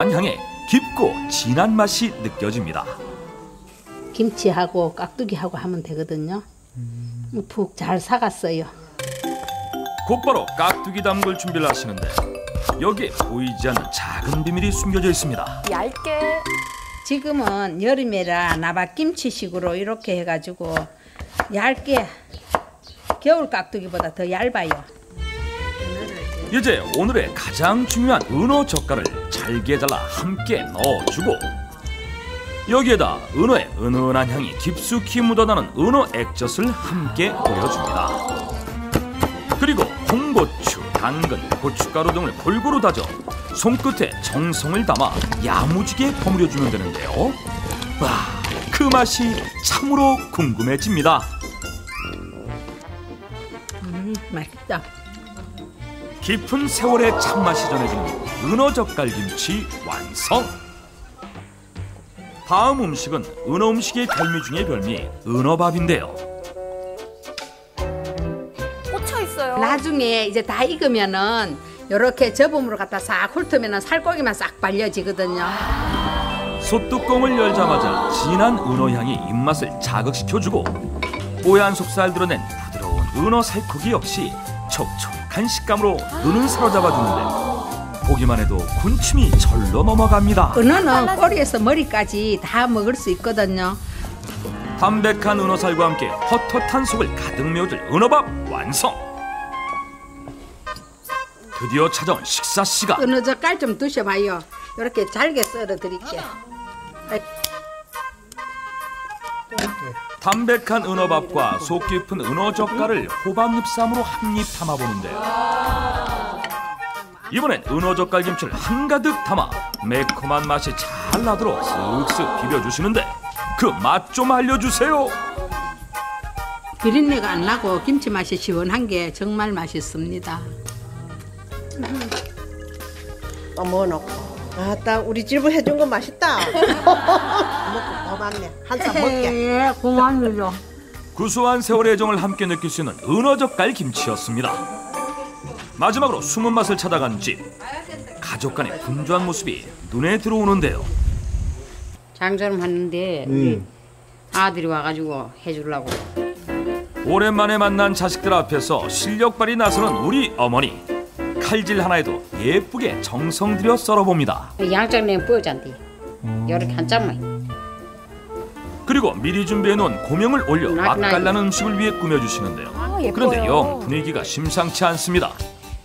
향에 깊고 진한 맛이 느껴집니다. 김치하고 깍두기하고 하면 되거든요. 푹 잘 삭았어요. 곧바로 깍두기 담글 준비를 하시는데 여기에 보이지 않는 작은 비밀이 숨겨져 있습니다. 얇게. 지금은 여름이라 나박김치식으로 이렇게 해가지고 얇게, 겨울 깍두기보다 더 얇아요. 이제 오늘의 가장 중요한 은어 젓갈을 잘게 잘라 함께 넣어주고 여기에다 은어의 은은한 향이 깊숙이 묻어나는 은어 액젓을 함께 올려줍니다. 그리고 홍고추, 당근, 고춧가루 등을 골고루 다져 손끝에 정성을 담아 야무지게 버무려주면 되는데요. 와, 그 맛이 참으로 궁금해집니다. 맛있다. 깊은 세월의 참맛이 전해지는 은어 젓갈김치 완성! 다음 음식은 은어 음식의 별미 중의 별미, 은어밥인데요. 꽂혀 있어요. 나중에 이제 다 익으면은 이렇게 저음으로 갖다 싹 훑으면은 살코기만 싹 발려지거든요. 솥뚜껑을 열자마자 진한 은어 향이 입맛을 자극시켜주고 뽀얀 속살 드러낸 부드러운 은어 살코기 역시 촉촉한 식감으로 눈을 사로잡아주는데 보기만 해도 군침이 절로 넘어갑니다. 은어는 꼬리에서 머리까지 다 먹을 수 있거든요. 담백한 은어살과 함께 헛헛한 속을 가득 메워줄 은어밥 완성! 드디어 찾아온 식사 시간. 은어 젓갈 좀 드셔봐요. 이렇게 잘게 썰어 드릴게요. 담백한 은어밥과 속 깊은 은어 젓갈을 호박잎쌈으로 한 입 담아보는데요. 이번엔 은어 젓갈김치를 한가득 담아 매콤한 맛이 잘 나도록 쓱쓱 비벼주시는데 그 맛 좀 알려주세요. 비린내가 안 나고 김치 맛이 시원한 게 정말 맛있습니다. 또 뭐 넣고? 아따 우리 집을 해준 거 맛있다. 먹고 더 많네. 한 쌈 먹게. 고맙습니다. 구수한 세월의 애정을 함께 느낄 수 있는 은어 젓갈 김치였습니다. 마지막으로 숨은 맛을 찾아간 집. 가족 간의 분주한 모습이 눈에 들어오는데요. 장조림 하는데 우리 아들이 와가지고 해주려고. 오랜만에 만난 자식들 앞에서 실력 발휘 나서는 우리 어머니. 칼질 하나에도 예쁘게 정성 들여 썰어봅니다. 양쪽에 뽀잔디. 이렇게 한 짝만. 그리고 미리 준비해놓은 고명을 올려 맛깔나는 음식을 위해 꾸며주시는데요. 그런데 영 분위기가 심상치 않습니다.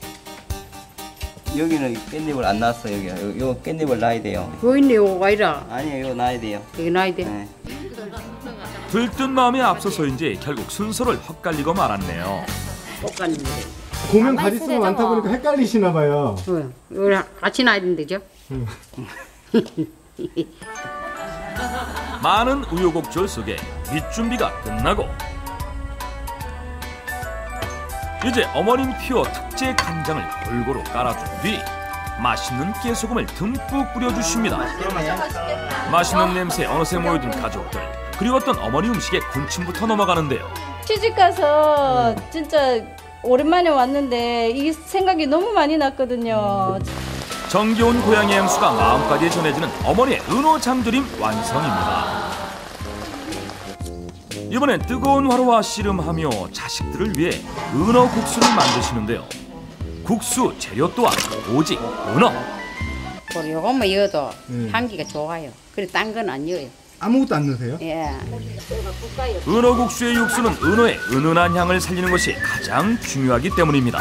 여기는 깻잎을 안 놨어. 여기 요 깻잎을 놔야 돼요. 보이네요, 와이라. 아니에요, 이거 놔야 돼요. 여기 놔야 돼. 네. 들뜬 마음에 앞서서인지 결국 순서를 헛갈리고 말았네요. 볶아는 고명 가지수가 많다 보니까 헷갈리시나 봐요. 여기 같이 놔야 된대죠. 많은 우여곡절 속에 밑준비가 끝나고 이제 어머님 피워 특제 간장을 골고루 깔아준 뒤 맛있는 깨소금을 듬뿍 뿌려주십니다. 맛있는 냄새에 어느새 모여든 가족들, 그리웠던 어머니 음식에 군침부터 넘어가는데요. 시집가서 진짜 오랜만에 왔는데 이 생각이 너무 많이 났거든요. 정겨운 고향의 향수가 마음까지 전해지는 어머니의 은어 장조림 완성입니다. 이번엔 뜨거운 화로와 씨름하며 자식들을 위해 은어 국수를 만드시는데요. 국수 재료 또한 오직 은어. 요것만 넣어도 향기가 좋아요. 그래 딴 건 안 넣어요. 아무것도 안 넣으세요? 예. 은어 국수의 육수는 은어의 은은한 향을 살리는 것이 가장 중요하기 때문입니다.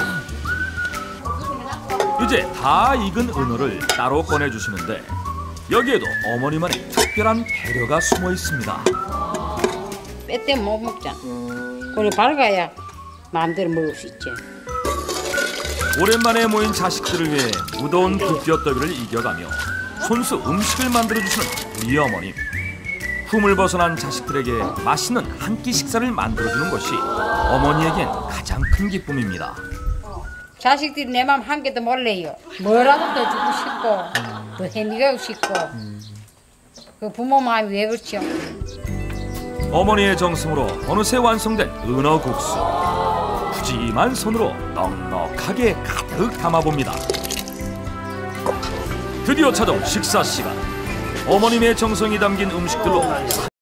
이제 다 익은 은어를 따로 꺼내주시는데 여기에도 어머니만의 특별한 배려가 숨어 있습니다. 빼떼면 못 먹잖아. 그래 밝아야 마음대로 먹을 수 있지. 오랜만에 모인 자식들을 위해 무더운 불볕더위를 이겨가며 손수 음식을 만들어주시는 우리 어머님. 품을 벗어난 자식들에게 맛있는 한 끼 식사를 만들어주는 것이 어머니에겐 가장 큰 기쁨입니다. 자식들이 내 마음 한 개도 몰래요. 뭐라도 더 주고 싶고 더 해미고 싶고 그 부모 마음이 왜 그렇죠? 어머니의 정성으로 어느새 완성된 은어 국수. 푸짐한 손으로 넉넉하게 가득 담아봅니다. 드디어 찾아온 식사 시간. 어머님의 정성이 담긴 음식들로